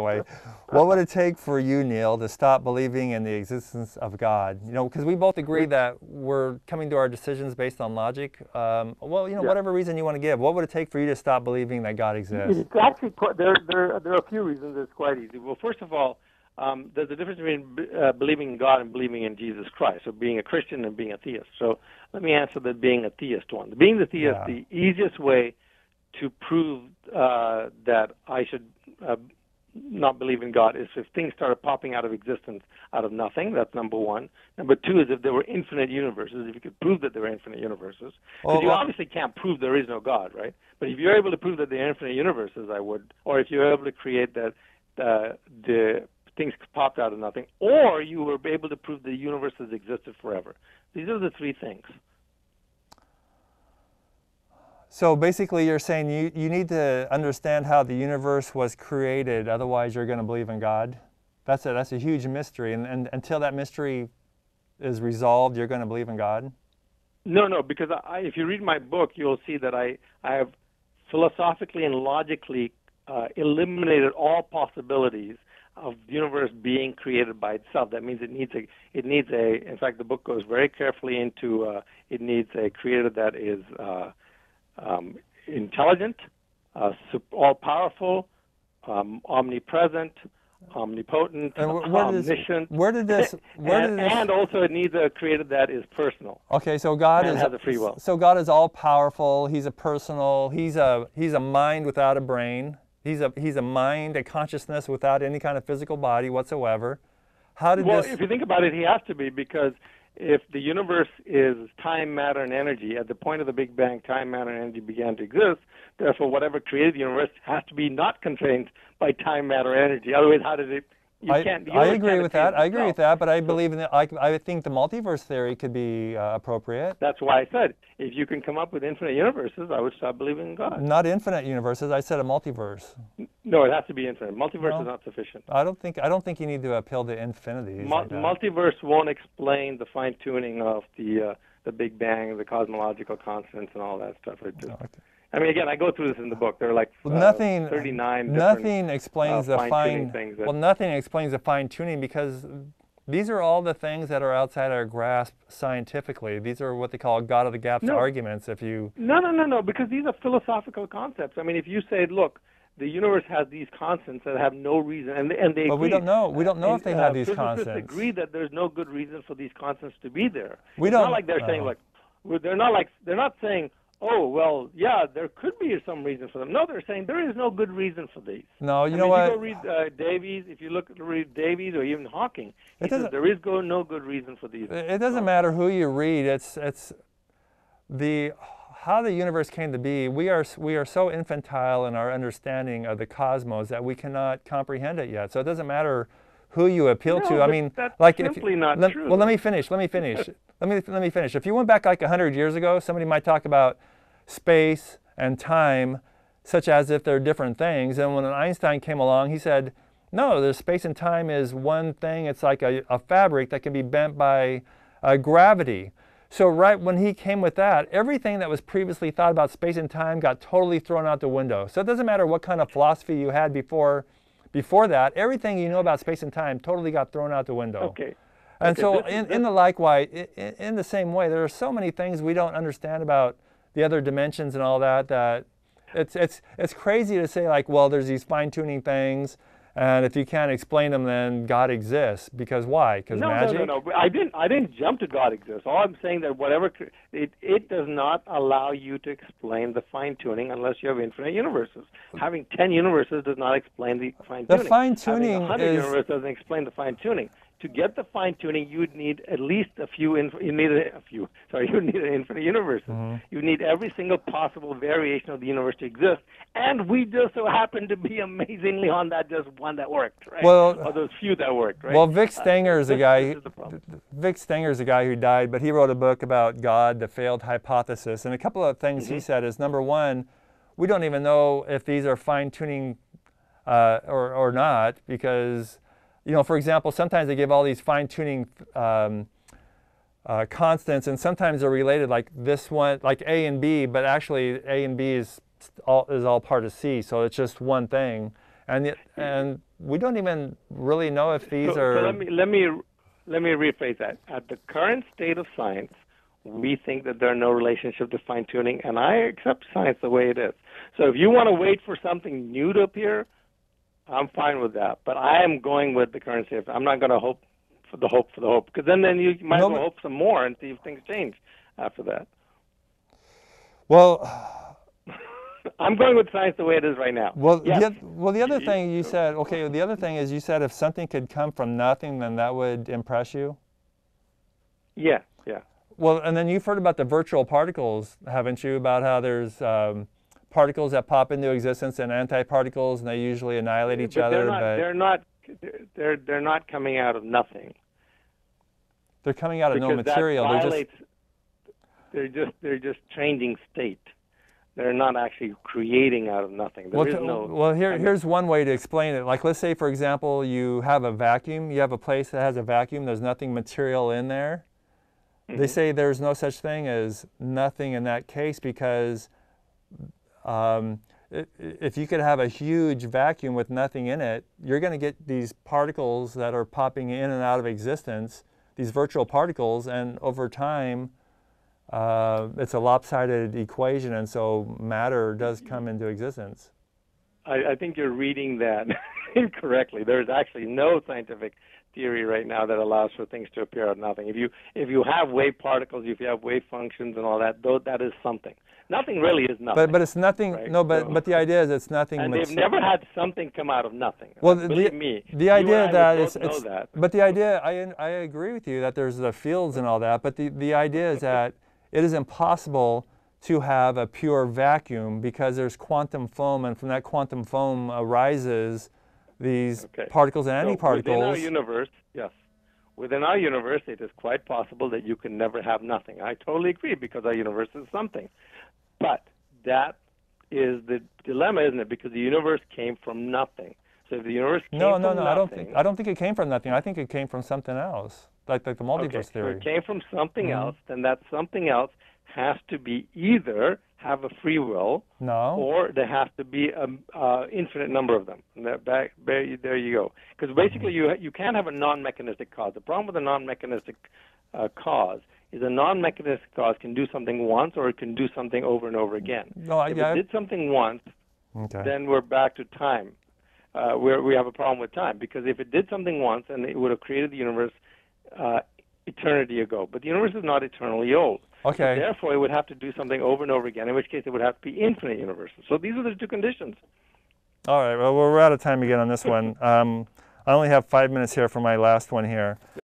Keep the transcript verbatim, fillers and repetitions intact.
way. What would it take for you, Neil, to stop believing in the existence of God? You know, because we both agree that we're coming to our decisions based on logic. Um, well, you know, yeah. whatever reason you want to give, what would it take for you to stop believing that God exists? It's actually quite, there, there, there are a few reasons it's quite easy. Well, first of all, um, there's a difference between uh, believing in God and believing in Jesus Christ, so being a Christian and being a theist. So let me answer the being a theist one. Being the theist, Yeah. the easiest way to prove uh, that I should uh, not believe in God is if things started popping out of existence out of nothing. That's number one. Number two is if there were infinite universes, if you could prove that there are infinite universes. Because Well, you well- obviously can't prove there is no God, right? But if you're able to prove that there are infinite universes, I would. Or if you're able to create that uh, the things popped out of nothing, or you were able to prove the universe has existed forever. These are the three things. So basically you're saying you, you need to understand how the universe was created, otherwise you're going to believe in God? That's a, that's a huge mystery, and, and until that mystery is resolved, you're going to believe in God? No, no, because I, if you read my book, you'll see that I, I have philosophically and logically uh, eliminated all possibilities of the universe being created by itself. That means it needs a, it needs a, in fact, the book goes very carefully into, uh, it needs a creator that is uh, um, intelligent, uh, all-powerful, um, omnipresent, omnipotent, And wh- where did this- omniscient, where did this- where and, did this- and also it needs a creator that is personal. Okay, so God And is has a free will. So God is all powerful. He's a personal. He's a he's a mind without a brain. He's a he's a mind, a consciousness without any kind of physical body whatsoever. How did Well, this? if you think about it, he has to be, because if the universe is time, matter, and energy, at the point of the Big Bang, time, matter, and energy began to exist. Therefore, whatever created the universe has to be not constrained by time, matter, and energy. Otherwise, how did it? You I, can't. The I universe agree can't with create that. I agree itself. with that. But I believe in the, I, I think the multiverse theory could be uh, appropriate. That's why I said if you can come up with infinite universes, I would stop believing in God. Not infinite universes. I said a multiverse. No, it has to be infinite. Multiverse No. is not sufficient. I don't think I don't think you need to appeal to infinities. Mul- like that. multiverse won't explain the fine tuning of the uh, the Big Bang, the cosmological constants, and all that stuff. It just, Okay. I mean, again, I go through this in the book. There are like uh, Well, nothing. thirty-nine Nothing different, explains uh, the fine-tuning fine. things that- Well, nothing explains the fine tuning, because these are all the things that are outside our grasp scientifically. These are what they call God of the gaps No. arguments. If you No, no, no, no, because these are philosophical concepts. I mean, if you say, look, the universe has these constants that have no reason, and, and they But we agree. don't know. We don't know if they have these physicists constants. agree that there's no good reason for these constants to be there. We it's don't- not like they're saying oh. like, well, they're not like they're not saying, oh, well, yeah, there could be some reason for them. No, they're saying there is no good reason for these. No, you I know mean, what? If you go read uh, Davies, if you look read Davies or even Hawking, he It says doesn't- there is go, no good reason for these. It doesn't matter who you read. It's it's the how the universe came to be. We are we are so infantile in our understanding of the cosmos that we cannot comprehend it yet. So it doesn't matter who you appeal No, to. I but mean, that's like if simply not let, true. well, let me finish. Let me finish. let me let me finish. If you went back like a hundred years ago, somebody might talk about space and time, such as if they're different things. And when Einstein came along, he said, no, there's space and time is one thing. It's like a, a fabric that can be bent by uh, gravity. So right when he came with that, everything that was previously thought about space and time got totally thrown out the window. So it doesn't matter what kind of philosophy you had before, before that, everything you know about space and time totally got thrown out the window. Okay. And Okay, so this is- in, this- in the likewise, in, in the same way, there are so many things we don't understand about the other dimensions and all that, that it's, it's, it's crazy to say like, well, there's these fine-tuning things, and if you can't explain them, then God exists. Because why? Because no, magic? No, no, no. I didn't. I didn't jump to God exists. All I'm saying that whatever cr- it it does not allow you to explain the fine tuning unless you have infinite universes. Having ten universes does not explain the fine tuning. The fine-tuning Having a hundred is- universes doesn't explain the fine tuning. To get the fine tuning, you would need at least a few. Inf- you need a, a few. Sorry, you need an infinite universes. Mm-hmm. You need every single possible variation of the universe to exist. And we just so happen to be amazingly on that just one that worked, right? Well- or those few that worked, right? Well, Vic Uh, Stenger is a this- guy. this is the problem. Vic Stenger is a guy who died, but he wrote a book about God, the failed hypothesis. And a couple of things Mm-hmm. he said is, number one, we don't even know if these are fine-tuning uh, or, or not, because, you know, for example, sometimes they give all these fine-tuning um, uh, constants, and sometimes they're related, like this one, like A and B, but actually A and B is all, is all part of C, so it's just one thing. And yet, and we don't even really know if these so, are. So let me let me let me rephrase that. At the current state of science, we think that there are no relationship to fine tuning, and I accept science the way it is. So if you want to wait for something new to appear, I'm fine with that. But I am going with the current state. I'm not going to hope for the hope for the hope, because then then you might no, as well hope some more and see if things change after that. Well. I'm going with science the way it is right now. Well, yes. the, well, the other thing you said, okay, the other thing is you said if something could come from nothing, then that would impress you? Yeah, yeah. Well, and then you've heard about the virtual particles, haven't you, about how there's um, particles that pop into existence and antiparticles, and they usually annihilate each but other. They're not, but they're not, they're, they're not coming out of nothing. They're coming out of because no material. That they're violates, just, they're just, they're just changing state. They're not actually creating out of nothing. There well, is no, well here, I mean, here's one way to explain it. Like, let's say, for example, you have a vacuum. You have a place that has a vacuum. There's nothing material in there. Mm-hmm. They say there's no such thing as nothing in that case because um, it, if you could have a huge vacuum with nothing in it, you're going to get these particles that are popping in and out of existence, these virtual particles, and over time, Uh, it's a lopsided equation, and so matter does come into existence. I, I think you're reading that incorrectly. There's actually no scientific theory right now that allows for things to appear out of nothing. If you if you have wave particles, if you have wave functions and all that, though, that is something. Nothing really is nothing. But but it's nothing. Right? No, but so, but the idea is it's nothing. And they've never had something come out of nothing. Well, believe the, me. The idea that it's, know it's that. but the idea I I agree with you that there's the fields and all that. But the the idea is that it is impossible to have a pure vacuum because there's quantum foam, and from that quantum foam arises these okay. particles and so antiparticles. Within our universe, yes. Within our universe, it is quite possible that you can never have nothing. I totally agree because our universe is something. But that is the dilemma, isn't it? Because the universe came from nothing. So if the universe came no, from no, no, nothing... I don't think I don't think it came from nothing. I think it came from something else, like like the multiverse okay, theory. So it came from something mm-hmm. else, then that something else has to be either have a free will, no, or there has to be an uh, infinite number of them. And that back, there, you, there you go. Because basically, you you can't have a non-mechanistic cause. The problem with a non-mechanistic uh, cause is a non-mechanistic cause can do something once, or it can do something over and over again. No, I, if yeah, it did something once, okay. then we're back to time. Uh, where we have a problem with time, because if it did something once, and it would have created the universe uh, eternity ago. But the universe is not eternally old. Okay. So therefore, it would have to do something over and over again, in which case it would have to be infinite universes. So these are the two conditions. All right, well, we're out of time again on this one. Um, I only have five minutes here for my last one here.